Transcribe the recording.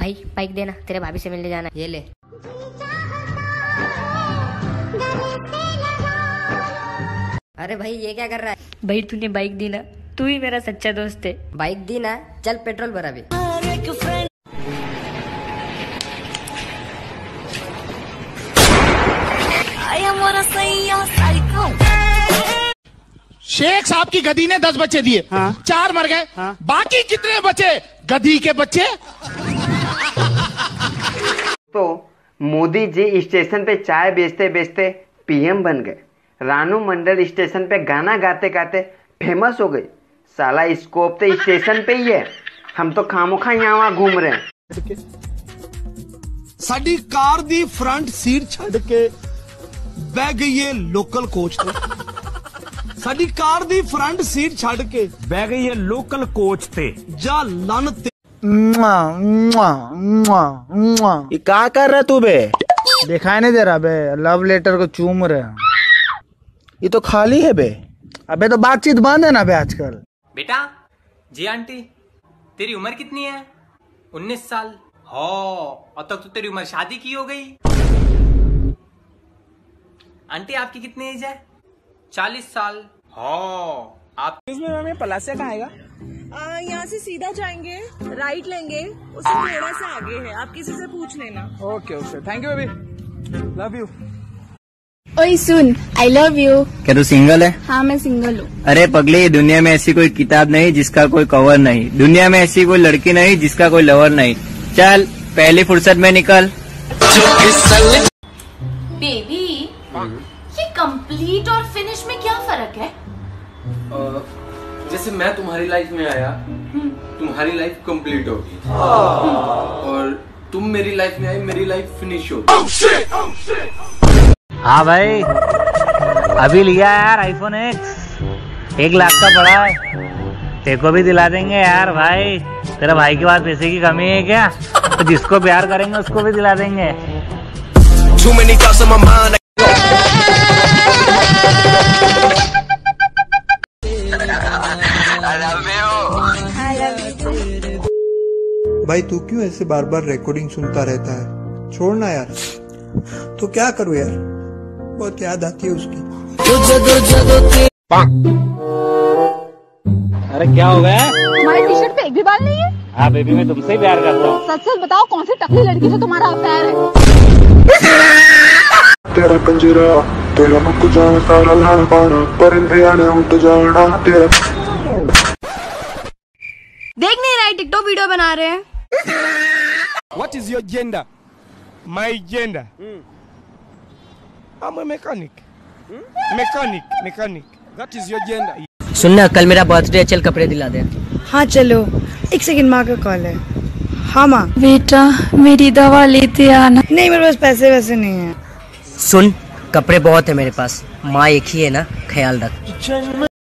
भाई बाइक देना, तेरे भाभी से मिलने जाना। ये ले। अरे भाई ये क्या कर रहा है? भाई तूने बाइक दी ना, तू ही मेरा सच्चा दोस्त है। बाइक दी ना, चल पेट्रोल भरा भी। शेख साहब की गधी ने 10 बच्चे दिए, 4 मर गए, बाकी कितने बचे? गधी के बच्चे। तो मोदी जी स्टेशन पे चाय बेचते बेचते पीएम बन गए। रानू मंडल स्टेशन पे गाना गाते गाते फेमस हो गई। साला स्कोप तो स्टेशन पे ही है, हम तो खामोखा यहाँ घूम रहे हैं। साडी कार दी फ्रंट सीट छड़ के बह गई है लोकल कोच ते। साडी कार दी फ्रंट सीट छड़ के बह गई है लोकल कोच ते। जा लन ते। ये क्या कर रहा तू बे? दिखाई नहीं दे रहा बे, लव लेटर को चूम रहे। ये तो खाली है बे। अबे तो बातचीत बंद है ना बे आजकल। बेटा जी आंटी, तेरी उम्र कितनी है? 19 साल। हो, अब तक तो तेरी उम्र शादी की हो गई। आंटी आपकी कितनी एज है? 40 साल। हो, आप इसमें पलासिया कहाँ आएगा? यहाँ से सीधा जाएंगे, राइट लेंगे, उससे थोड़ा सा आगे है, आप किसी से पूछ लेना। Okay okay, thank you baby, love you. ओए सुन, आई लव यू। क्या तू सिंगल है? हाँ मैं सिंगल हूँ। अरे पगली, दुनिया में ऐसी कोई किताब नहीं जिसका कोई कवर नहीं, दुनिया में ऐसी कोई लड़की नहीं जिसका कोई लवर नहीं। चल पहली फुर्सत में निकल। बेबी, ये कंप्लीट और फिनिश में क्या फर्क है? जैसे मैं तुम्हारी लाइफ में आया, तुम्हारी लाइफ कंप्लीट होगी, और तुम मेरी लाइफ में आई, मेरी लाइफ फिनिश होगी। हाँ भाई, अभी लिया यार आईफोन X, 1 लाख का पड़ा है। तेरे को भी दिला देंगे यार भाई। तेरा भाई के पास पैसे की कमी है क्या? तो जिसको प्यार करेंगे उसको भी दिला देंगे। भाई तू क्यों ऐसे बार बार रिकॉर्डिंग सुनता रहता है? छोड़ना यार। तो क्या करूँ यार, बहुत याद आती है उसकी। अरे क्या हो गया? तुम्हारी टी शर्ट पे एक भी बाल नहीं है। हाँ बेबी, मैं तुमसे ही प्यार करता हूँ। सच सच बताओ, कौन सी टकली लड़की से तुम्हारा अफेयर है? तेरा पंजरा, तेरा मुख जान सारा लान पाना, परिंदे आने उठ जाना तेरा। देख नहीं रहा है, टिकटॉक वीडियो बना रहे हैं। What is your gender? My gender. I'm a mechanic. Mechanic. That is your gender. सुनना, कल मेरा बर्थडे है, चल कपड़े दिला दे। हाँ चलो, 1 सेकंड, माँ का कॉल है। हाँ माँ। बेटा मेरी दवा लेते आना। नहीं मेरे पास पैसे वैसे नहीं है। सुन, कपड़े बहुत है मेरे पास, माँ एक ही है ना, ख्याल रख।